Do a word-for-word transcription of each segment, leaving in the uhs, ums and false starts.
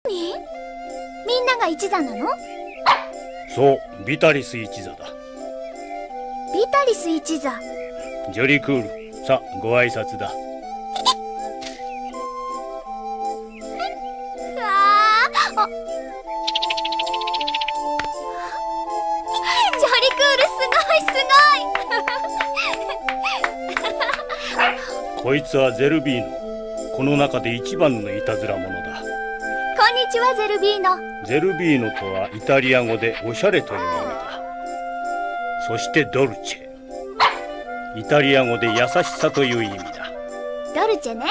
何？みんなが一座なの？ そう、ビタリス一座だ。 ビタリス一座。 ジョリクール、さあご挨拶だ。 ああ、ジョリクールすごいすごい。 こいつはゼルビーノ。この中で一番のいたずら者だ。 こんにちは、ゼルビーノ。 ゼルビーノとはイタリア語でおしゃれという意味だ。そしてドルチェ。イタリア語で優しさという意味だ。 ドルチェね。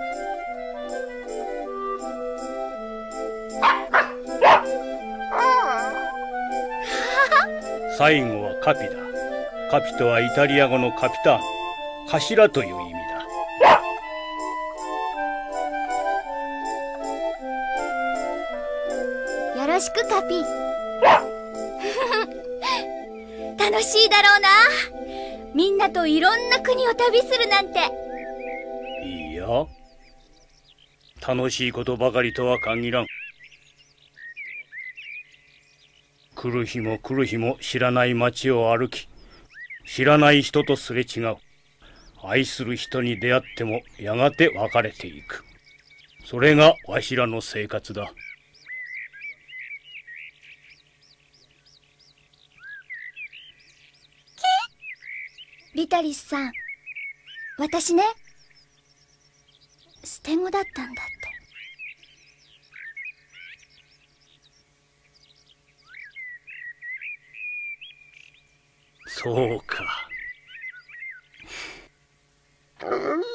最後はカピだ。カピとはイタリア語のカピターノ、頭という意味だ。 よろしく、カピ。楽しいだろうな。みんなといろんな国を旅するなんて。 いいや、楽しいことばかりとは限らん。来る日も来る日も知らない街を歩き、知らない人とすれ違う。愛する人に出会ってもやがて別れていく。それがわしらの生活だ。 ビタリスさん、私ね、捨て子だったんだって。 そうか。 あ、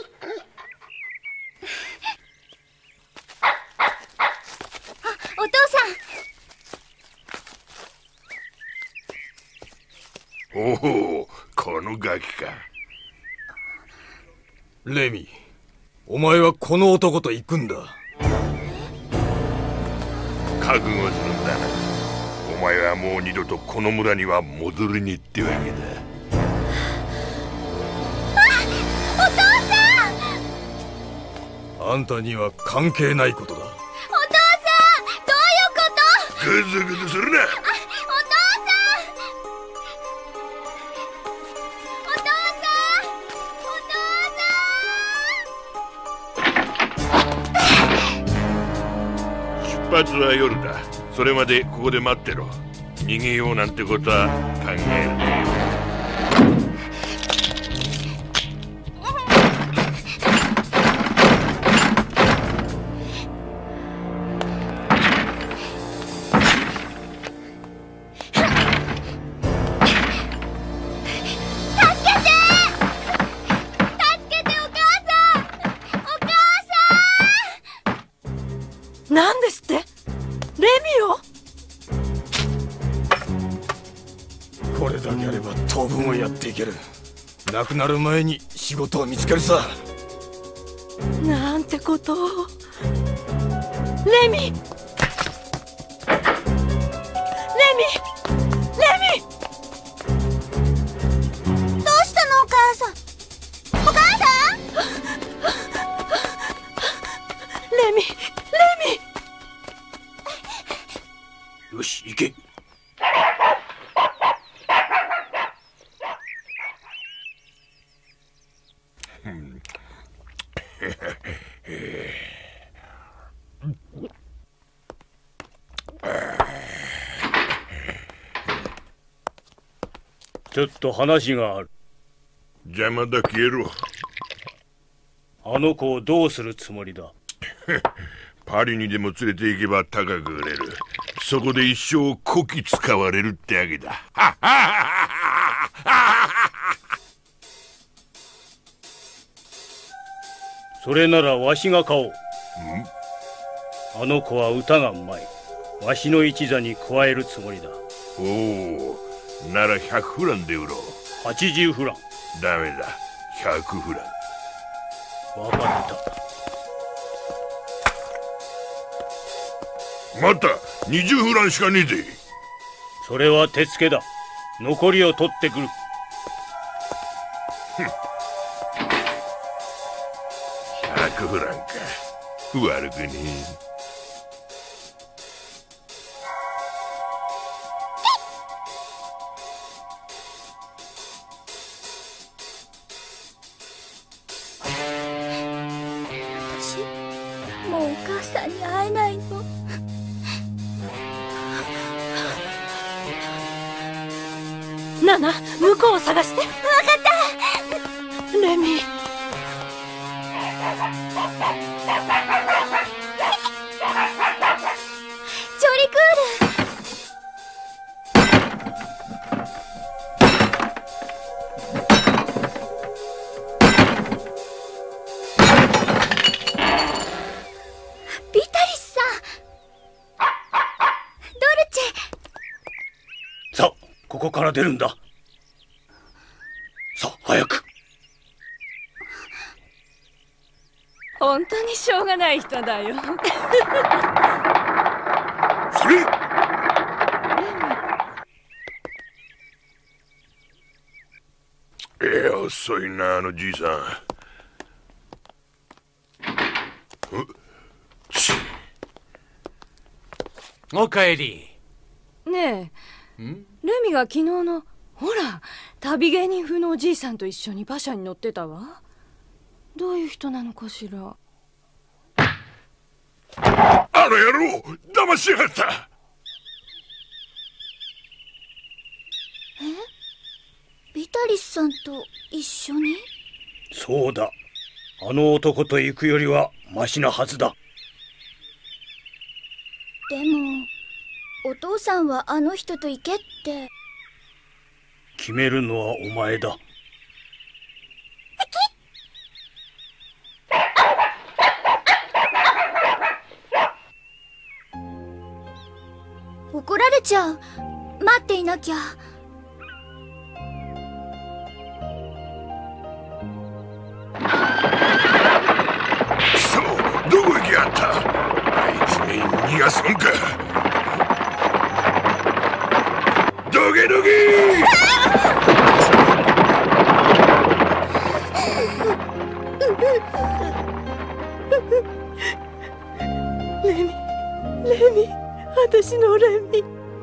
お父さん。おお、このガキか。 レミ、お前はこの男と行くんだ。 覚悟するんだな。お前はもう二度とこの村には戻りにってわけだ。 あ、お父さん。 あんたには関係ないことだ。 お父さん、どういうこと？ グズグズするな。出発は夜だ。それまでここで待ってろ。逃げようなんてことは考えるねよ。 なんですって？レミを？これだけあれば当分をやっていける。亡くなる前に仕事を見つけるさ。 なんてことを。レミ！レミ！レミ！ どうしたのお母さん？お母さん？ レミ！ よし、行け。ちょっと話がある。 邪魔だ、消えろ。 あの子をどうするつもりだ？ パリにでも連れて行けば高く売れる。そこで一生こき使われるってわけだ。 それならわしが買おう。あの子は歌がうまい。わしの一座に加えるつもりだ。 おお、ならひゃくフランで売ろう。 はちじゅうフラン。 ダメだ、ひゃくフラン。 わかった。 またにじゅうフランしかねえぜ。 それは手付けだ。残りを取ってくる。 ひゃくフランか。悪くねだな、向こうを探して。分かった。レミ。 ジョリクール。ビタリスさん。ドルチェ。 さあ、ここから出るんだ。さあ、早く。 本当にしょうがない人だよ。 それ。ええ、遅いな、あのじいさん。 おかえり。 ねえ、レミが昨日のほら旅芸人風のおじいさんと一緒に馬車に乗ってたわ。どういう人なのかしら。 あの野郎、騙しやがった。 え？ビタリスさんと一緒に？ そうだ。あの男と行くよりはマシなはずだ。 でもお父さんはあの人と行けって。 決めるのはお前だ。 怒られちゃう。待っていなきゃ。 そう、どこ行きやった。あいつに逃がすもんか。ドゲドゲレミ、レミ、私のレミ。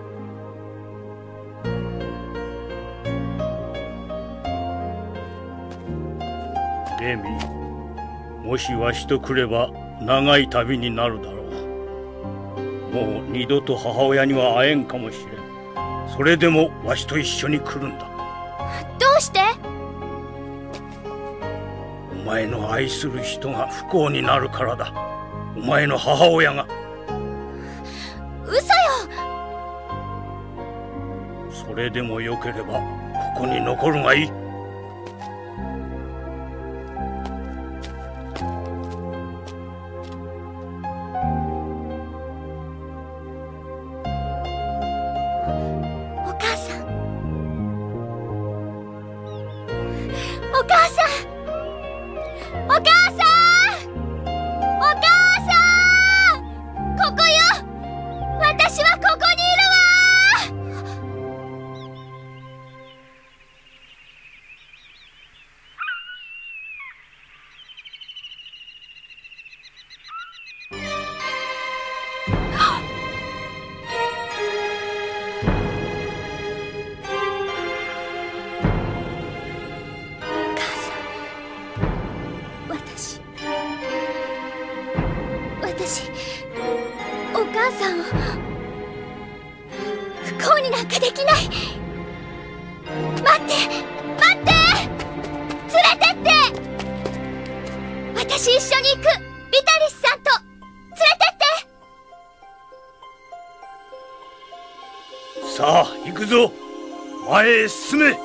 レミ、もしわしと来れば長い旅になるだろう。もう二度と母親には会えんかもしれん。それでもわしと一緒に来るんだ。 どうして？ お前の愛する人が不幸になるからだ。お前の母親が。 嘘よ。 それでもよければここに残るがいい。 私、お母さんを不幸になんかできない。待って待って、連れてって。私一緒に行く。ビタリスさんと連れてって。 さあ行くぞ、前へ進め。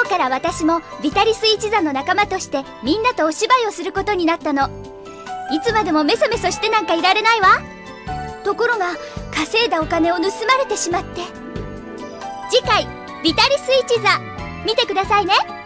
から私もビタリス一座の仲間としてみんなとお芝居をすることになったの。いつまでもメソメソしてなんかいられないわ。ところが稼いだお金を盗まれてしまって。次回ビタリス一座見てくださいね。